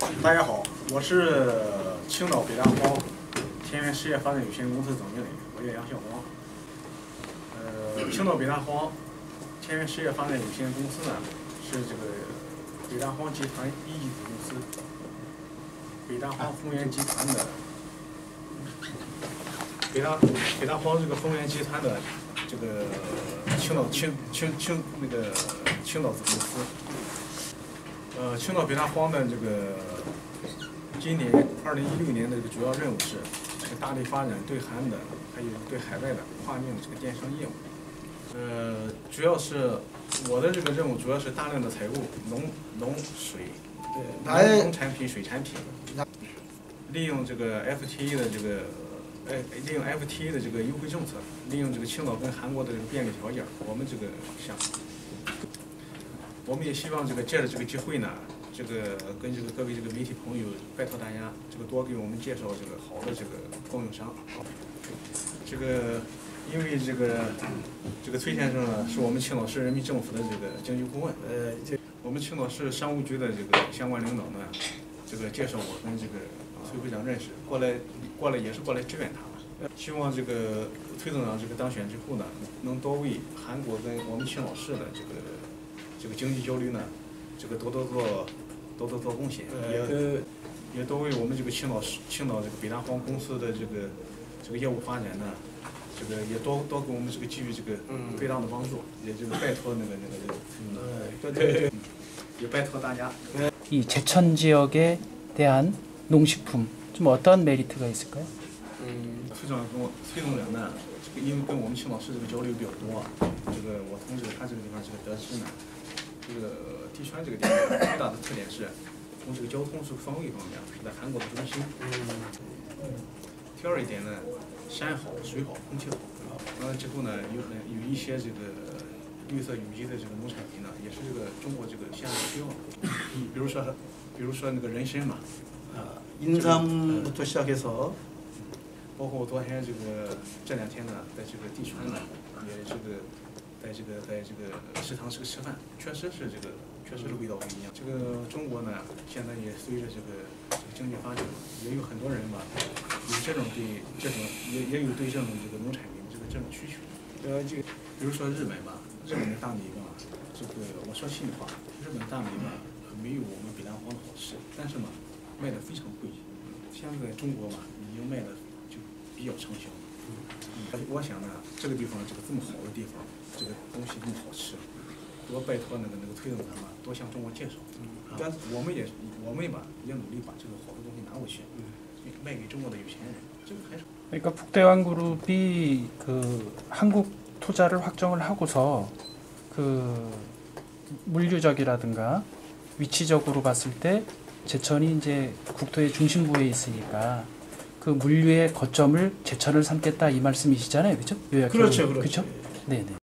大家好，我是青岛北大荒田园实业发展有限公司总经理，我叫杨晓光。青岛北大荒田园实业发展有限公司呢，是这个北大荒集团一级子公司，北大荒丰源集团的北大荒这个丰源集团的这个青岛子公司。青岛北大荒的这个今年2016年的这个主要任务是大力发展对韩的还有对海外的跨境的这个电商业务。主要是我的这个任务主要是大量的采购农产品、水产品，利用这个 FTA 的这个优惠政策，利用这个青岛跟韩国的这个便利条件，我们也希望这个借着这个机会呢，这个跟这个各位这个媒体朋友拜托大家，这个多给我们介绍这个好的这个供应商。这个因为这个崔先生呢，是我们青岛市人民政府的这个经济顾问，我们青岛市商务局的这个相关领导呢，这个介绍我跟这个崔会长认识，过来也是过来支援他们。希望这个崔总长这个当选之后呢，能多为韩国跟我们青岛市的这个经济交流呢，这个多做贡献，也多为我们这个青岛这个北大荒公司的这个业务发展呢，这个也多给我们这个给予这个最大的帮助，也就是拜托也拜托大家。 이 제천 지역에 대한 농식품 좀 어떤 메리트가 있을까요? 崔总长呢，这个因为跟我们青岛市这个交流比较多，这个我从他这个地方这个得知呢。这个地川这个地方最大的特点是，从这个交通方位方面是在韩国的中心。第二一点呢，山好水好空气好。之后呢，有一些这个绿色有机的这个农产品呢，也是这个中国这个现在需要的。比如说那个人参嘛， 인삼부터 시작해서 包括昨天这两天呢，在这个地川呢，也在这个食堂吃饭，确实是味道不一样。这个中国呢，现在也随着这个经济发展，也有很多人吧，有对这种这个农产品这种需求。比如说日本吧，日本的大米吧，这个我说心里话，日本大米吧没有我们北大荒的好吃，但是嘛，卖的非常贵。现在中国嘛，已经卖的就比较畅销。我想呢，这个地方这么好的地方，这个东西这么好吃，多拜托那个崔总长嘛，多向中国介绍。我们吧也努力把这个好的东西拿过去，卖给中国的有钱人。这个还是。 그러니까 북대왕그룹이 그 한국 투자를 확정을 하고서 그 물류적이라든가 위치적으로 봤을 때 제천이 이제 국토의 중심부에 있으니까 그 물류의 거점을 제천을 삼겠다 이 말씀이시잖아요, 그렇죠? 그렇죠. 그렇죠? 네.